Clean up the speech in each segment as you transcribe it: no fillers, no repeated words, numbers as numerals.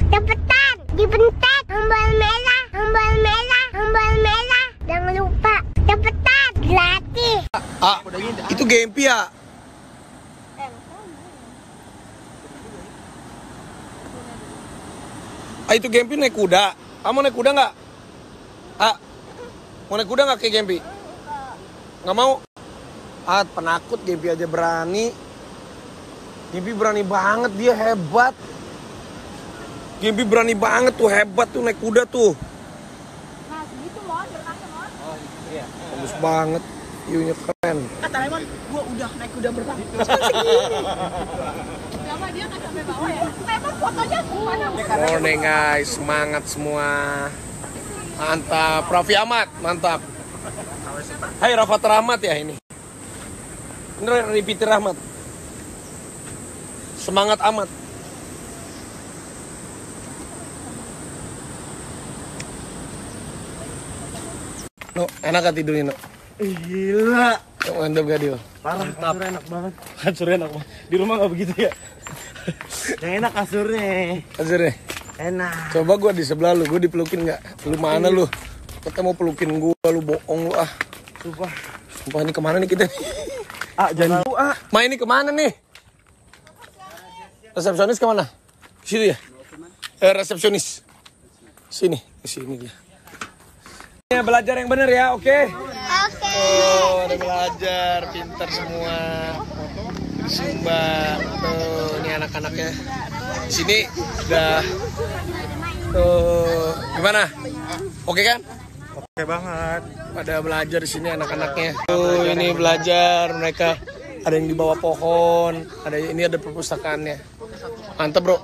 cepetan, dibentak, tombol merah, tombol merah, tombol merah. Jangan lupa, cepetan, gratis. Itu Gempi ya? Itu Gempi naik kuda. Kamu naik kuda nggak? Mau naik kuda nggak kayak Gempi? Nggak mau? Penakut Gempi aja berani. Gempi berani banget, dia hebat. Gempi berani banget tuh, hebat tuh naik kuda tuh. Nah, segitu Mon, berenangnya Mon. Oh iya. Bagus banget, view-nya keren. Kata Lemon, gua udah naik kuda berenang. Kenapa dia nggak sampai bawah ya? Lemon fotonya mana? Morning guys, semangat semua. Mantap, Raffi Ahmad, mantap. Hai Rafathar Ahmad ya ini. Ini Rifiti Rahmat. Semangat amat. No, enak gak tidurnya, no? Gila. Mantap gak, Dio? Parah, kasurnya enak banget. Kasurnya enak banget. Di rumah gak begitu ya? Yang enak kasurnya. Kasurnya? Enak. Coba gua di sebelah lu, gua dipelukin gak? Lu mana lu? Kita mau pelukin gua, lu bohong lu ah. Sumpah ini kemana nih kita nih? Jangan tahu Ma ini kemana nih? Resepsionis kemana? Sini ya? Resepsionis. Sini, sini dia. Ya, belajar yang bener ya, oke? Oke. Oh, udah belajar, pintar semua. Sumbang, tuh ini anak-anaknya. Di sini udah. Tuh, gimana? Oke kan? Oke banget. Pada belajar di sini anak-anaknya. Tuh ini belajar mereka. Ada yang di bawah pohon. Ini ada perpustakaannya. Mantap bro.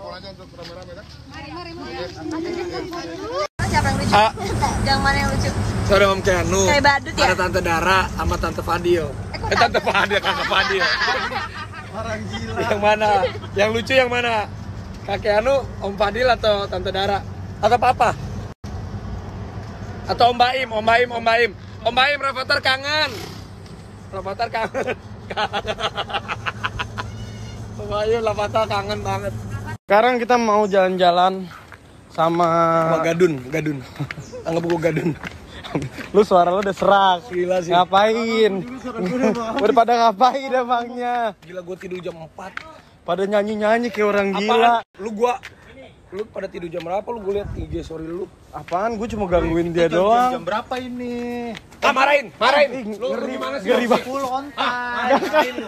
Siapa yang lucu? Yang mana yang lucu? Ada Om Keanu. Kayak badut ya? Ada Tante Dara sama Tante Fadil. Tante Fadil, Kakak Fadil. Orang gila. Yang mana? Yang lucu yang mana? Kakek Anu, Om Fadil atau Tante Dara? Atau Papa? Atau Om Baim, Om Baim, Om Baim. Om Baim, Rafathar kangen. Rafathar kangen. Om Baim, Rafathar kangen banget. Sekarang kita mau jalan-jalan sama Gadun. Anggap gue Gadun. lu, suara lu udah serak. Gila sih. Ngapain? Udah pada ngapain emangnya? Gila, gue tidur jam 4. Pada nyanyi-nyanyi kayak orang gila. Apaan? Lu pada tidur jam berapa? Lu gue liat IG story lu. Apaan? Gue cuma gangguin dia doang. Jam berapa ini? Marahin. Lu gimana sih? Ngeri banget. 10 on time.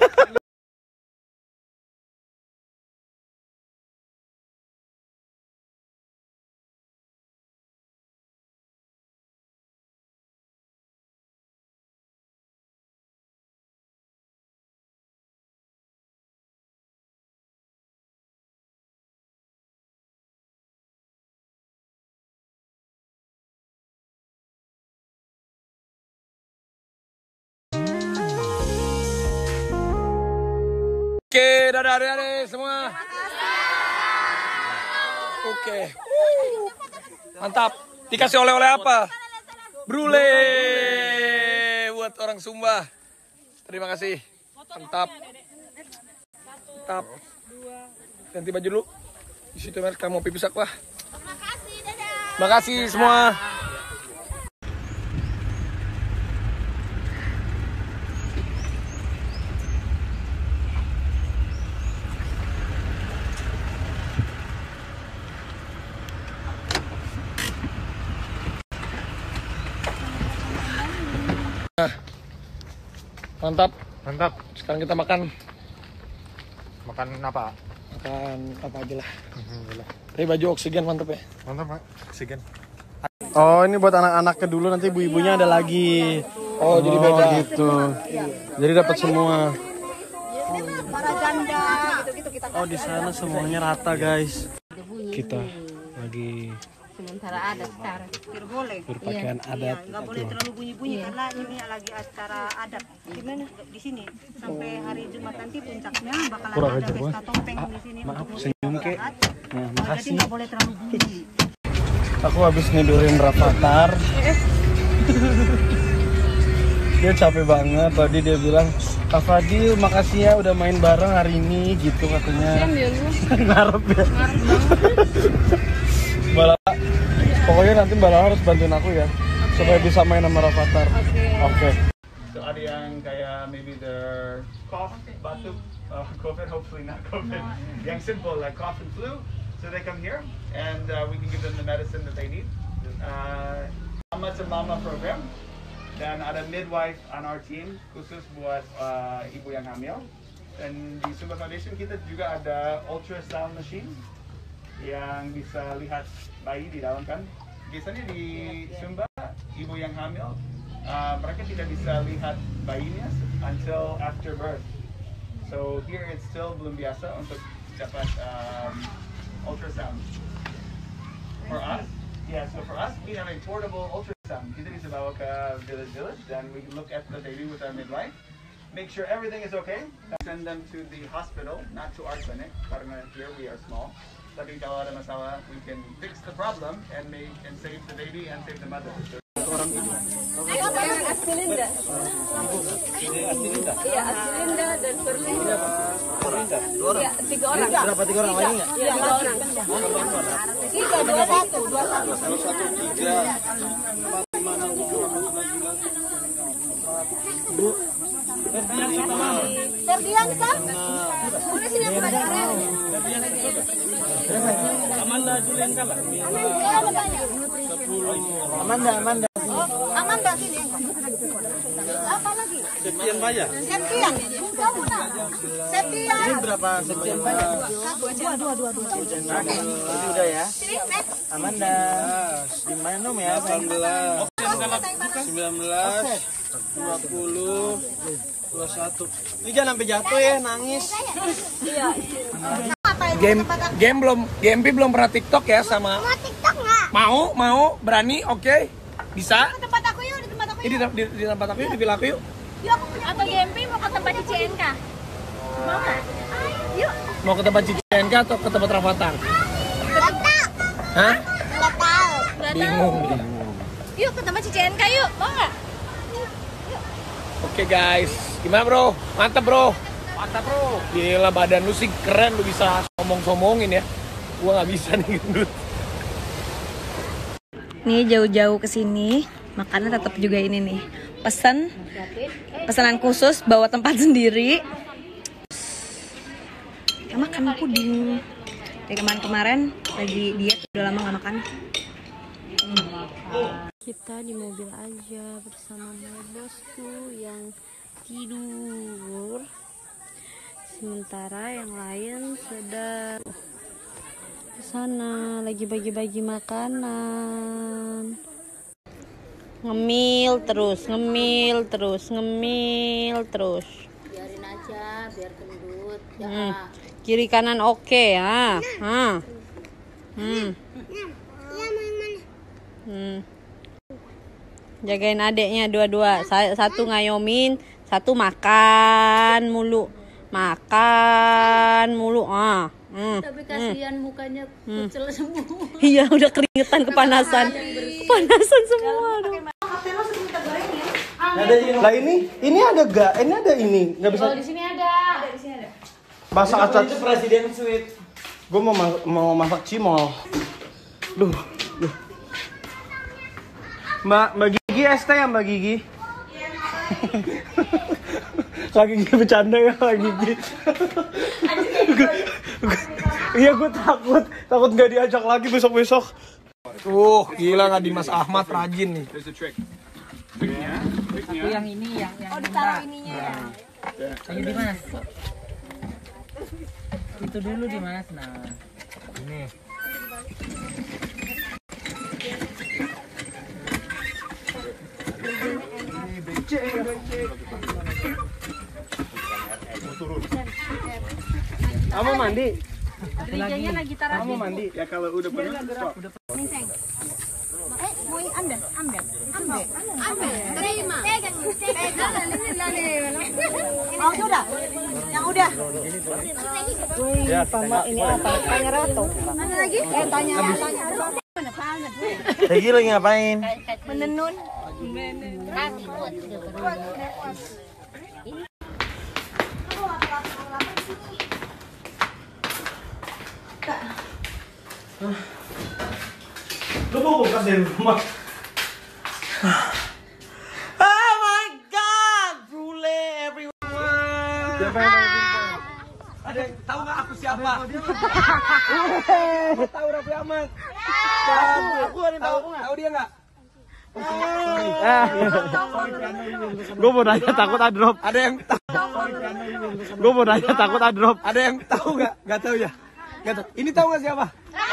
Oke, dadah semua. Oke. Mantap. Dikasih oleh-oleh apa? Brule buat orang Sumba. Terima kasih. Mantap. Ganti baju dulu. Di situ mereka mau pipis aqua. Makasih, dadah. Makasih semua. Mantap. Sekarang kita makan. Makan apa? Makan apa aja lah. Ini baju oksigen mantap ya. Mantap, Pak. Oksigen. Oh, ini buat anak-anaknya dulu, nanti ibu-ibunya ada lagi. Oh, jadi beda gitu. Jadi dapat semua. Para janda gitu-gitu kita. Oh, di sana semuanya rata, guys. Kita lagi Sementara ada secara Tidak boleh. berpakaian adat. Nggak boleh terlalu bunyi-bunyi karena ini lagi acara adat. Gimana? Di sini sampai hari Jumat nanti puncaknya bakalan Kurang ada ajar, Bang. pesta topeng di sini. Maaf, untuk senyum, Kek. masyarakat. Nah, Jadi makasih. nggak boleh terlalu bunyi. Aku habis nidurin Rafathar. Dia capek banget. Tadi dia bilang, Kak Fadil, makasih ya udah main bareng hari ini, gitu katanya. Ngarep ya. Bala. Pokoknya nanti Bala harus bantuin aku ya. Supaya bisa main sama Rafathar. Oke. So ada yang kayak maybe the cough, batuk, COVID, hopefully not COVID. Yang simple like cough and flu. So they come here and we can give them the medicine that they need. Mama to Mama program. Dan ada midwife on our team khusus buat ibu yang hamil. Dan di Sumba Foundation kita juga ada ultrasound machine yang bisa lihat bayi di dalam kan. Biasanya di Sumba ibu yang hamil mereka tidak bisa lihat bayinya until after birth. So here it's still belum biasa untuk dapat ultrasound. For us, so for us we have a portable ultrasound. Kita bisa bawa ke village dan we can look at the baby with our midwife. Make sure everything is okay. Send them to the hospital, not to our clinic, karena here we are small. Tapi kalau ada masalah, we can fix the problem and save the baby and save the mother. Aslinda. Iya, Aslinda dan Perlinda. Iya, 3 orang. Berapa 3 orang lagi nggak? Iya, 2 orang. 3, 2, 1. 2, 1, 3, 4, 5, 6, 7, 8, 9. Ferdiansa? Boleh sini aku ada areanya. Amanda Julian kalah. Ada banyak. Amanda. Amanda sini. Apa lagi? Septian Paya. Septian. Kamu nak? Septian. Ini berapa Septian Paya? 2. Itu udah ya. Sini, next. Amanda. Gimana nom ya? 18. 19. 20. 21. Ini jangan sampai jatuh ya, nangis. Iya. Gempi belum pernah TikTok ya sama. Mau TikTok nggak? Mau, berani, oke. Bisa? Ke tempat aku yuk, di tempat aku yuk. Di tempat aku yuk, di villa aku yuk. Yuk, aku punya. Atau GMP mau ke tempat CNK? Mau nggak? Yuk. Mau ke tempat CNK atau ke tempat Rafathar? Nggak tahu. Hah? Nggak tahu. Bingung. Yuk ke tempat CNK yuk, mau nggak? Oke guys, gimana bro? Mantap bro. Gila badan lu sih keren, lu bisa sombong-sombongin ya. Gua nggak bisa nih gendut. Nih jauh-jauh ke sini, makannya tetap juga ini nih. Pesanan khusus bawa tempat sendiri. Kita makan puding. Dari kemarin lagi diet, udah lama gak makan. Kita di mobil aja bersama bosku yang tidur, sementara yang lain sudah di sana lagi bagi-bagi makanan. Ngemil terus. Biarin aja, biar gendut. Kiri kanan oke ya. Jagain adeknya dua-dua. Satu ngayomin, satu makan mulu. Tapi kasihan mukanya kucel semua. Iya, udah keringetan, kepanasan semua. Aduh. Lah ini ada gak? Ini ada ini. Nggak bisa. Di sini ada. Masak acat. Itu presiden sweet. Gue mau masak cimol. Duh. Mbak Gigi ST ya Mbak Gigi? Kak Gigi bercanda ya Kak Gigi. Iya gue takut nggak diajak lagi besok. Gila nggak di Mas Ahmad rajin nih. Aku yang ini yang Ditaruh ininya ya. Ini di Mas. Itu dulu di Mas. Nah. Ini. Kamu mandi? Rijanya lagi taruh. Kamu mandi? Ya kalau udah penuh. Mau ambil. Terima. Oh sudah. Yang udah. Ya, Ini apa? Tanya Ratu. Mana lagi? Tanya. Lagi lagi ngapain? Menenun. Lu mau buka dari rumah? Oh my god, Brule everyone. Ada yang tahu nggak aku siapa? Tahu Raffi Ahmad. Aku ada tahu nggak? Tahu dia nggak? Gue mau nanya takut drop. Ada yang tahu? Gue mau nanya takut drop. Ada yang tahu nggak? Nggak tahu ya? Nggak tahu. Ini tahu nggak siapa?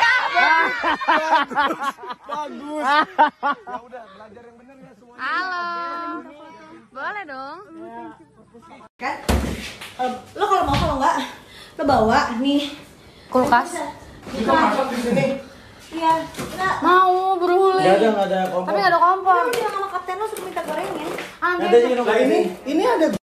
Bagus. Ya udah belajar yang benar ya semuanya. Halo. Boleh dong. Kan? Lo kalau mau, kalau enggak lo bawa nih Kulkas. Kita masak di sini. iya enggak Mau Brule. Nggak ada kompor. Tapi nggak ada kompor. lo bilang sama kapten lo suruh minta gorengnya Ada ini ada